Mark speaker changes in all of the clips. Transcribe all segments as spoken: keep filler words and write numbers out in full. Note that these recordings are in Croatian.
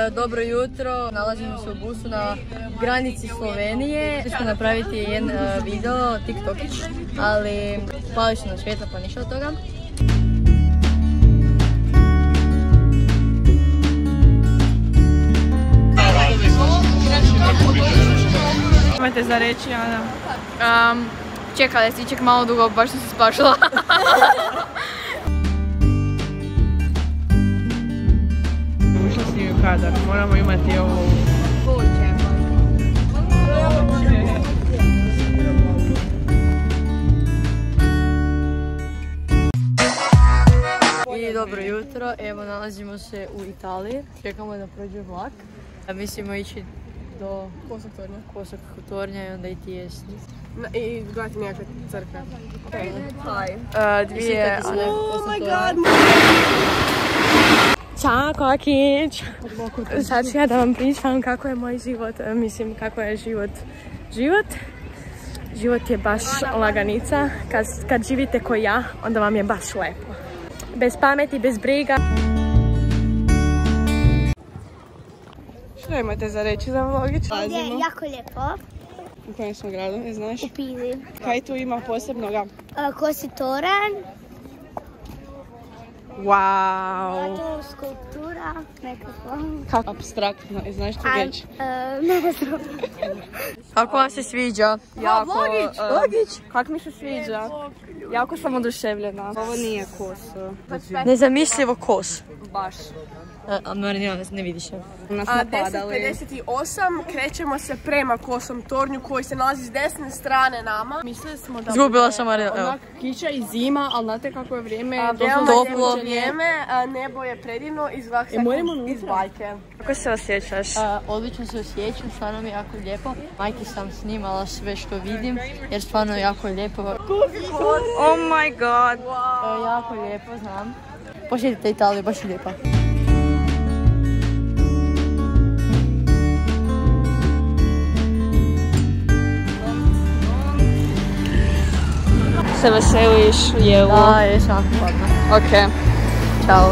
Speaker 1: dobro jutro, nalazimo se u busu na granici Slovenije. Htjeli smo napraviti jedan uh, video, tiktokić, ali pali su na svjetlo pa ništa od toga.
Speaker 2: Imate za reći, Ana? Um, čekala je stiček malo dugo, baš sam se spašila. Ušla si mi u kadar, moramo imati ovo.
Speaker 1: I dobro jutro, evo nalazimo se u Italiji, čekamo da prođe vlak. Mislimo ići do
Speaker 2: Kosog tornja.
Speaker 1: Kosog tornja i onda iti jesti.
Speaker 2: I gledati nekakve crkve.
Speaker 1: Hi.
Speaker 2: Uh, dvije...
Speaker 1: Oh my god!
Speaker 2: Ćao Kokić! Sad ću ja da vam pričam kako je moj život, mislim kako je život. Život? Život je baš laganica. Kad, kad živite ko ja, onda vam je baš lepo. Bez pameti, bez briga. Što imate za reći za vlogić?
Speaker 3: Ovdje je jako lijepo.
Speaker 2: U kojem smo gradu, ne znaš?
Speaker 3: U Pizi.
Speaker 2: Kaj tu ima posebnoga?
Speaker 3: Uh, Kosi toranj.
Speaker 2: Wow!
Speaker 3: Tu skulptura, nekako.
Speaker 2: Kako abstraktno, i znaš tu reći?
Speaker 3: Uh, ne znam.
Speaker 1: Kako vam se sviđa?
Speaker 2: Jako,
Speaker 1: Vlogić!
Speaker 2: um,
Speaker 1: Vlogić!
Speaker 2: Kako mi se sviđa? Jako sam oduševljena. Ovo nije koso.
Speaker 1: Nezamislivo kos.
Speaker 2: Baš.
Speaker 1: A Marinela ne vidiš je.
Speaker 2: Nas
Speaker 4: A
Speaker 2: napadali.
Speaker 4: deset pedeset osam krećemo se prema Kosom tornju koji se nalazi s desne strane nama.
Speaker 2: Mislili smo da
Speaker 1: Zgubila sam Marinela, evo.
Speaker 2: onak kiša i zima, ali znate kako je vrijeme.
Speaker 4: A,
Speaker 2: doslovno
Speaker 4: veoma
Speaker 1: toplo.
Speaker 4: lijepo vrijeme, a nebo je predivno iz vlak
Speaker 2: E, moramo unutra.
Speaker 4: iz bajke.
Speaker 2: Kako se osjećaš?
Speaker 1: A, odlično se osjećam, stvarno mi je jako lijepo. Majki sam snimala sve što vidim, jer stvarno je jako lijepo.
Speaker 2: Oh my god!
Speaker 1: E, jako lijepo, znam. Posjetite Italiju, baš je lijepa.
Speaker 2: Se veseliš u jelu?
Speaker 1: Da, jesam jako hladna.
Speaker 2: Ok.
Speaker 1: Ćao.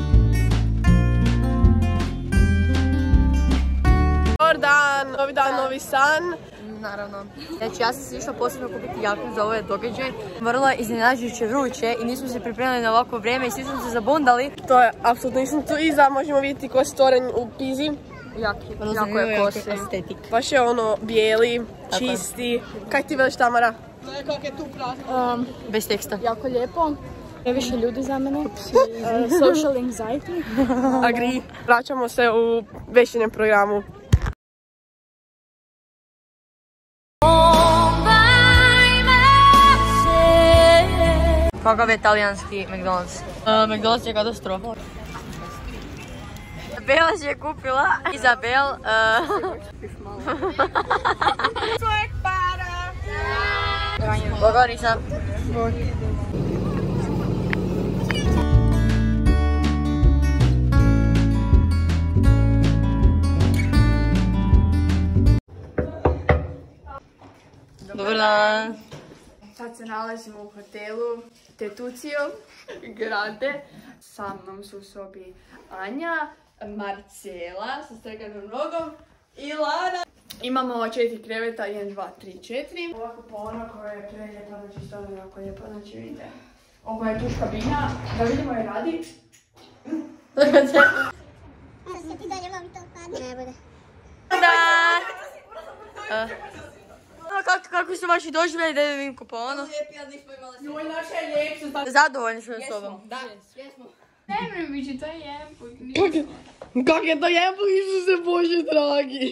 Speaker 4: Dobar dan, novi dan, novi san.
Speaker 1: Naravno. Znači, ja sam se išla posebno kupiti jaknu za ovaj događaj. Vrlo je iznenađujuće vruće i nismo se pripremili na ovako vrijeme i svi smo se zabundali.
Speaker 4: To je apsolutno nisam tu iza, možemo vidjeti Kosi toranj u Pizi.
Speaker 2: Jaki,
Speaker 1: Vrlo
Speaker 2: jako
Speaker 1: zanimljivo,
Speaker 2: je kosi.
Speaker 1: estetik.
Speaker 4: Baš je ono bijeli, čisti. Kaj ti veliš, Tamara?
Speaker 2: Um,
Speaker 1: Bez teksta.
Speaker 2: jako lijepo. Previše ljudi za mene. Uh, social anxiety.
Speaker 4: Agri. Vraćamo se u večernjem programu.
Speaker 1: Kakav je talijanski McDonald's? Uh, McDonald's je katastrofa. Bela si je kupila. Izabel.
Speaker 4: Svojeg para!
Speaker 1: Bogorica. Dobar dan.
Speaker 2: Sad se nalazimo u hotelu Tetucio Grande. Sa mnom su u sobi Anja, Marcela sa strganom nogom i Lara. Imamo četiri kreveta, jedan, dva, tri, četiri. Ovako polona koja je prelijepa, znači stvarno jako lijepa, znači vidite. Ovo je tuš kabina, da vidimo je radi.
Speaker 1: Da! Kako, kako su vaši doživljali da vidim kuponu?
Speaker 2: Joj, naša je ljepša.
Speaker 1: Zadovoljni smo s sobom.
Speaker 2: Da, jesmo. Ne mre bići, to je jempuk.
Speaker 4: Kak je to jebo, Isuse Bože dragi!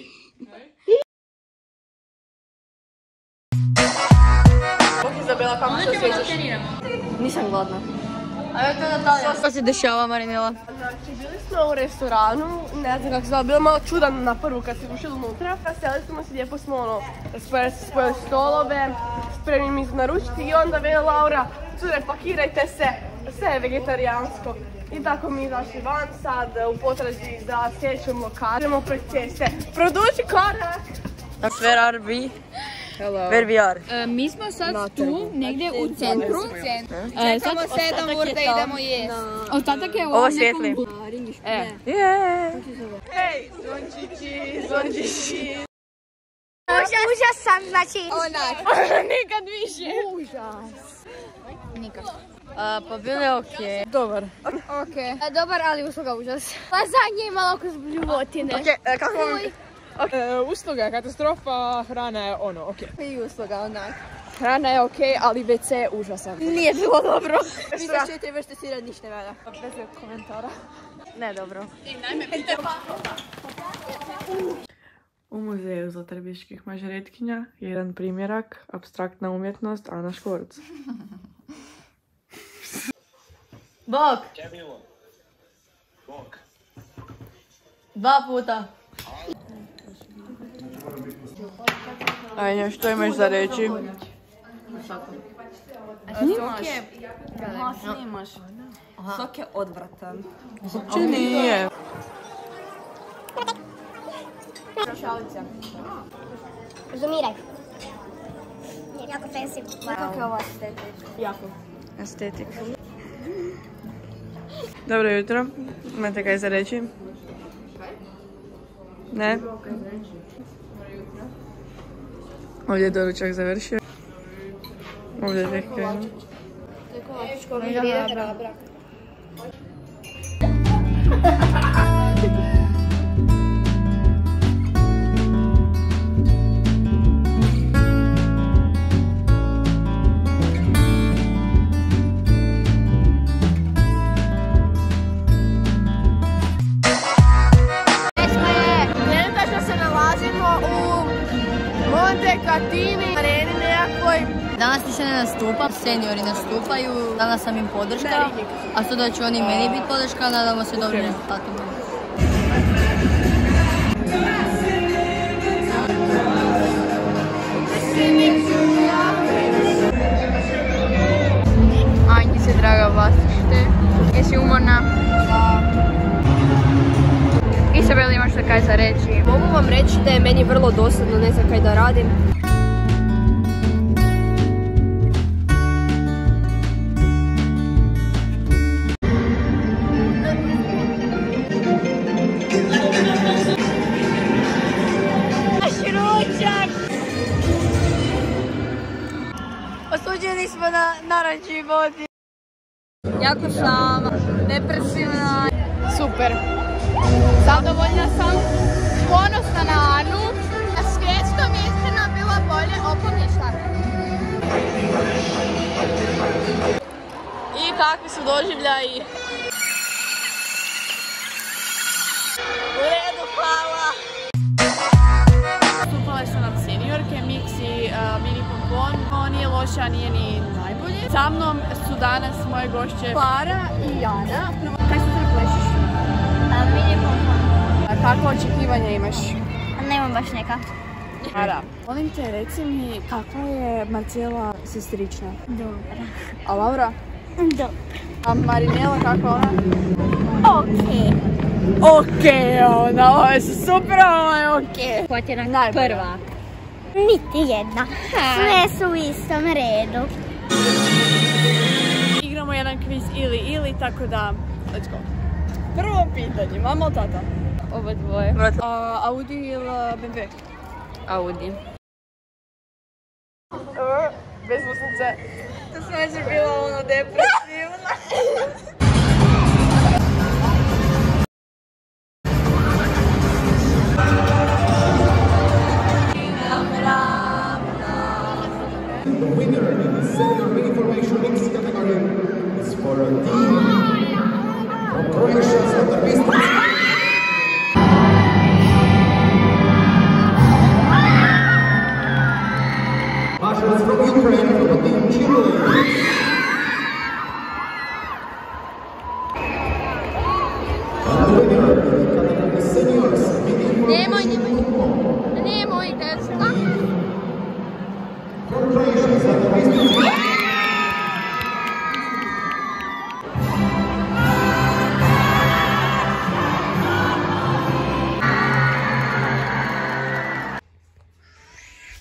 Speaker 4: Izabela, kako se osjećaš?
Speaker 1: Nisam gladna. A je to Natalija. Što se dešava, Marinela?
Speaker 4: Znači, bili smo u restoranu, ne znam kako se zove, bilo malo čudan na prvu kad se ušli unutra. Seli smo se, lijepo smo ono, spojili, spojili stolove, spremni mi naručiti i onda veli Laura, cure, pakirajte se, sve je vegetarijansko. I tako mi izašli van sad u potrazi za sljedećom lokaciju. Idemo pred ceste. Produži korak!
Speaker 1: Where are we?
Speaker 5: Where we are?
Speaker 1: E, mi smo sad tu, negdje u centru. E,
Speaker 2: Čekamo sedam ur da idemo jesti.
Speaker 1: Ostatak je u
Speaker 5: Ovo
Speaker 1: ovom
Speaker 5: svijetli.
Speaker 1: nekom...
Speaker 5: E. Yeah.
Speaker 4: Hej, zvončići, zvončići.
Speaker 3: Užas sam, znači...
Speaker 4: Nikad više.
Speaker 1: Pa bilo je okej.
Speaker 5: Dobar.
Speaker 3: Okay. Dobar, ali usluga užas. Lazanje je malo oko zbljuvotine.
Speaker 5: Ok, kako vam...
Speaker 6: E, usluga, katastrofa, hrana je ono, okej.
Speaker 2: I usluga, onak.
Speaker 6: Hrana je okej, ali ve ce je užasan.
Speaker 2: Nije bilo dobro.
Speaker 5: Vi se četiri vrste sira, ništa ne valja.
Speaker 6: Bez komentara.
Speaker 5: Ne, dobro.
Speaker 7: U muzeju zlatarbiških mažoretkinja je jedan primjerak, apstraktna umjetnost, Ana Škvorc.
Speaker 1: Bok! Dva puta.
Speaker 5: Ajde, što imaš za reći?
Speaker 8: Sok je odvratan.
Speaker 5: Uopće nije.
Speaker 3: Zumiraj. Jako fancy. Kako je ovo estetik?
Speaker 5: Estetik. Dobro jutro. Imate kaj za reći? Ne? Ovdje je doručak završio. Ovdje je tek krenuo.
Speaker 1: Danas više ne nastupa, seniori nastupaju, danas sam im podrška, a sada će oni meni biti podrška, nadamo se dobrim rezultatima.
Speaker 2: Anjice, draga vlastište, jesi umorna? Isabel, imaš što kaj za reći?
Speaker 4: Mogu vam reći da je meni vrlo dosadno, ne znam kaj da radim.
Speaker 5: Osuđeni smo na naranči vodi.
Speaker 2: Jako sam depresivna.
Speaker 4: Super. Zadovoljna sam. Ponosna na Anu. Na svjetskom istina bila bolje oko ništa.
Speaker 5: I kakvi su doživljaji? U redu, hvala.
Speaker 4: Stupale su nam seniorke, Miksi, uh, Mini Pompon. On nije loša, nije ni najbolji. Sa mnom su danas moje gošće Klara i Jana. Kaj su ti plešiš?
Speaker 3: Mini Pompon.
Speaker 4: Kakvo očekivanja imaš?
Speaker 3: Nemam baš neka.
Speaker 4: Klara, molim te, reci mi kakva je Marcela sestrična?
Speaker 3: Dobra.
Speaker 4: A Laura?
Speaker 3: Dobra.
Speaker 4: A Marinela kakva ona?
Speaker 3: Okej.
Speaker 4: Okej, ona, ovo je super, ovo je okej.
Speaker 3: Ko ti je prva? Niti jedna. Sve su u istom redu.
Speaker 4: Igramo jedan kviz ili ili, tako da, let's go. Prvo pitanje, mama ili tata?
Speaker 2: Oba dvoje.
Speaker 4: A, Audi ili be em ve?
Speaker 2: Audi.
Speaker 4: Besmislice.
Speaker 5: To sam već bila ono depresivna.
Speaker 9: The winner in the senior mini formation mixed category is for a team from Croatia Zlatarbiški. Marshals from Ukraine for the team cheerleaders.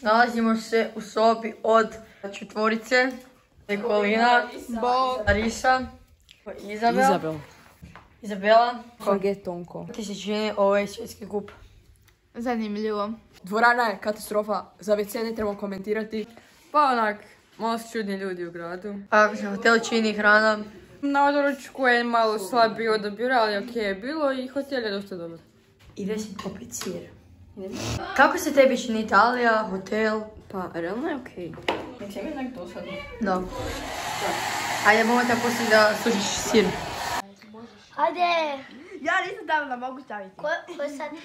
Speaker 1: Nalazimo se u sobi od četvorice. Nikolina, Larisa, Izabel.
Speaker 5: Izabel.
Speaker 1: Izabela.
Speaker 5: Fagetonko.
Speaker 1: Ti se čini ovaj svjetski kup?
Speaker 2: Zanimljivo.
Speaker 4: Dvorana je katastrofa, za ve ce ne trebamo komentirati.
Speaker 5: Pa onak, malo su čudni ljudi u gradu.
Speaker 1: A kako se hotel čini hrana?
Speaker 5: Na doručku je malo slabiji odabir, ali ok je bilo i hotel je dosta dobar.
Speaker 1: Ide se popit sir. Kako se tebi čini Italija, hotel?
Speaker 5: Pa, realno je ok.
Speaker 1: Nek se mi onak dosadno. Da. Ajde, mogu te pustiti da sušiš sir.
Speaker 3: Ajde.
Speaker 4: Ja nisam dala da mogu staviti.
Speaker 3: Ko, ko je sad?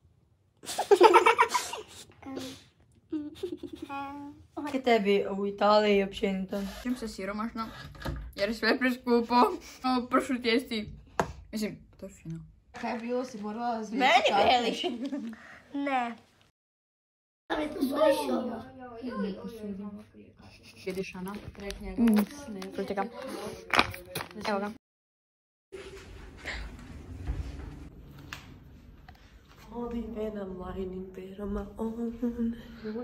Speaker 1: Kako je tebi u Italiji općenito?
Speaker 2: Čim se siromašno, jer je sve preskupo. Ovo pršut jesti. Mislim, to je fino.
Speaker 4: Kaj je bilo, si morala zvijeti?
Speaker 3: Meni veliš. Ne.
Speaker 2: Vidiš, Ana?
Speaker 3: Čekam. Evo ga.
Speaker 4: Holding when I'm lying in bed on my own.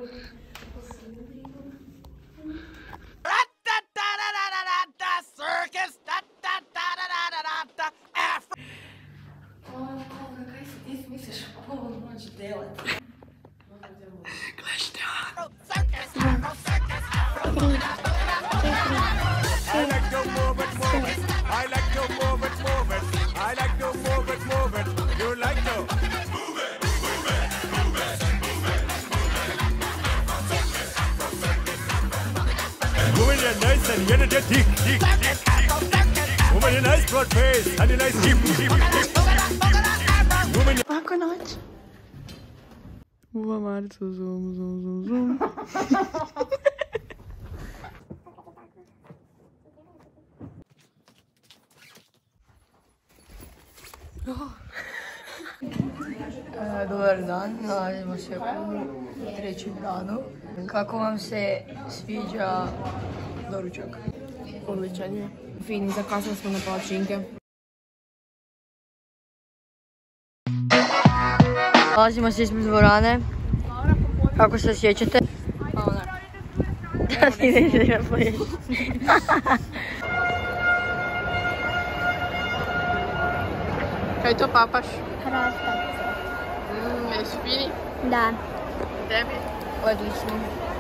Speaker 9: Woman, you're nice and you're the dick, dick, dick. Woman, you're nice broad face and you're nice deep, deep, deep. Woman,
Speaker 7: Lako noć. Uva Maricu, zoom, zoom, zoom, zoom.
Speaker 1: Dobar dan, nalazimo se u trećem danu. Kako vam se sviđa doručak?
Speaker 4: Odličan je. Fini, zakasnili smo na palačinke.
Speaker 1: Nalazimo se ispred dvorane. Kako se osjećate?
Speaker 2: Pa onak.
Speaker 1: Da ti ne ideš na pleš.
Speaker 2: Kaj to papaš?
Speaker 3: Hrasta.
Speaker 2: Mmm, jesu fini?
Speaker 3: Da.
Speaker 2: Tebi?
Speaker 1: Odlično.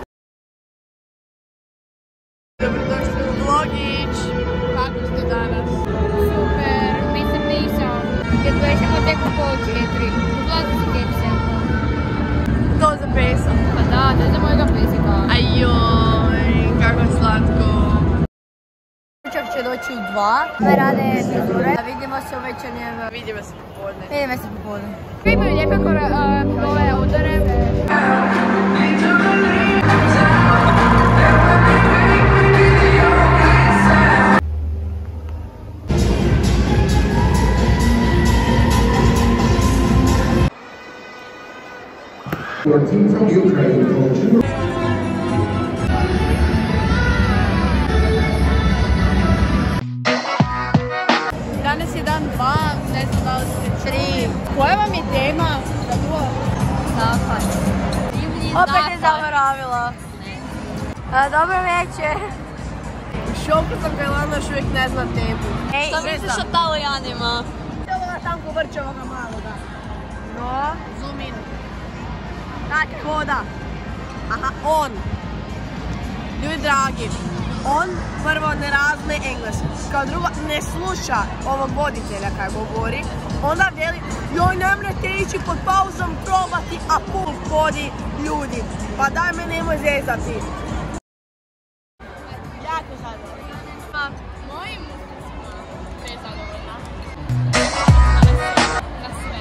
Speaker 4: Dobrodošli u vlogić. Kako ste danas?
Speaker 3: Super, nisam nisam. Jer dođemo tek u pol četiri. Uglavnom si kekse.
Speaker 4: To za pesa.
Speaker 3: Pa da, to je za mojega pesika.
Speaker 4: Ajoj, kako slatko.
Speaker 1: Doručak će doći u dva.
Speaker 3: Sve rade frizure.
Speaker 1: Vidimo se u večernjem.
Speaker 4: Vidimo se popodne.
Speaker 1: Vidimo se popodne.
Speaker 2: Imaju lijepe nove udare.
Speaker 9: for a team from Ukraine called Juno.
Speaker 2: Danas je dan dva, ne znam da li ste tri. Koja vam je tema? Zapad.
Speaker 1: Opet je zaboravila. Dobro večer.
Speaker 4: U šoku sam kaj Lana još uvijek ne zna temu.
Speaker 1: Šta misliš o Talijanima?
Speaker 4: Ovoga tamko vrće ovoga maloga. No, zoom in. Znači, voda. Aha, on. Ljudi dragi, on prvo ne razme engleski. Kao drugo, ne sluša ovog voditelja kaj govori. Onda veli, joj ne mrete ići pod pauzom probati, a pul vodi ljudi. Pa daj me nemoj zezati. Jako zadovoljna.
Speaker 2: Mojim uspjesima nezadovoljna. Na sve.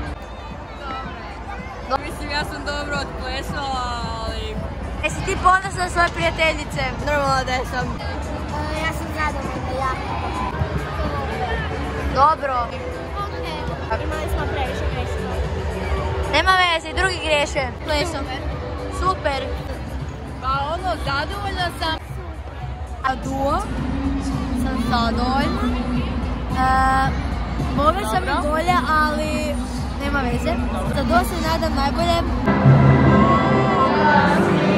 Speaker 2: Dobro. Mislim, ja sam dobro odplesala, ali...
Speaker 1: Jesi ti ponosna na svoje prijateljice? Normalno da jesam.
Speaker 3: Ja sam zadovoljna, jako.
Speaker 1: Dobro.
Speaker 3: Imali smo previše grešaka.
Speaker 1: Nema veze, i drugi griješe. Plešom. Super.
Speaker 2: Pa ono, zadovoljna sam.
Speaker 1: A duo? Sam zadovoljna. E, mogla sam i bolje, ali nema veze. Za duo se nadam najbolje.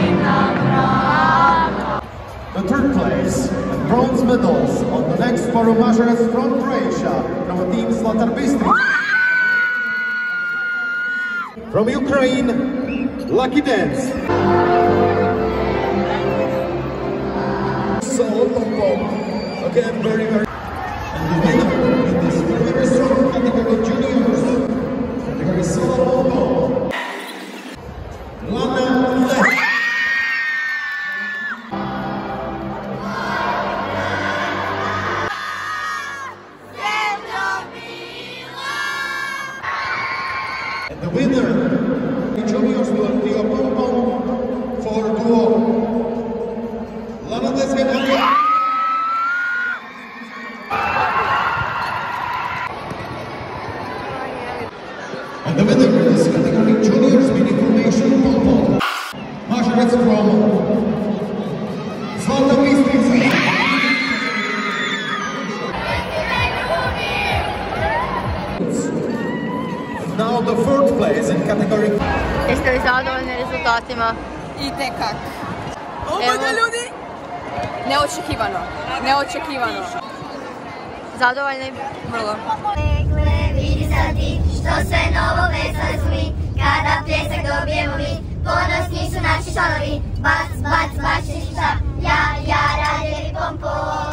Speaker 10: The third place and bronze medals on the next forum measures from Croatia, from the team Zlatar Bistri. From Ukraine, Lucky Dance. Solo Pom. Again, very, very. And the winner in this very, very strong category juniors, category Solo Pom. Lana Lech. And the winner in juniors will be a pom-pom for duo Lana Lech and Andrea. And the winner in this category juniors mini formation pom-pom Mažarec from Zlatar Bistrica. Now the fourth place in category.
Speaker 1: Jeste li zadovoljni rezultatima?
Speaker 8: Itekak. Opada ljudi! Neočekivano. Neočekivano.
Speaker 1: Zadovoljni?
Speaker 8: Vrlo.
Speaker 3: Vidi sad ti što sve novo veseli smo mi, kada pljesak dobijemo mi, ponosni su naši članovi, bac, bac, baš ništa, ja, ja, radili pom, pom.